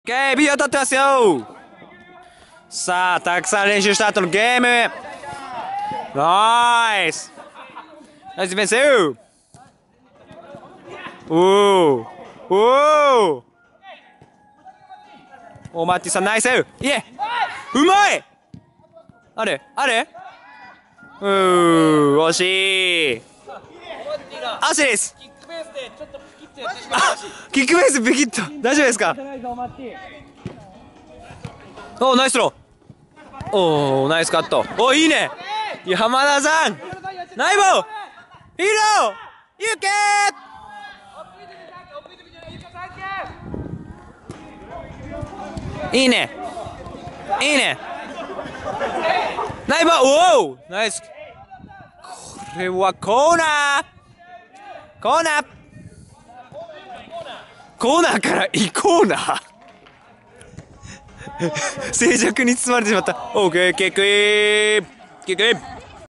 OK、ビデオ撮ってますよ。さあ、たくさん練習した後のゲーム。ナイス。ナイスディフェンス。おおおマッティさんナイス。いえ、うまい。あれ惜しい。足です。キックベースビキッと大丈夫ですか。おナイスロー。おナイスカット。おいいね山田さん。ナイボーヒーローユーケー。いいねナイボー。おおナイス。これはコーナーから移コーナー静寂に包まれてしまった。オーケーキックイン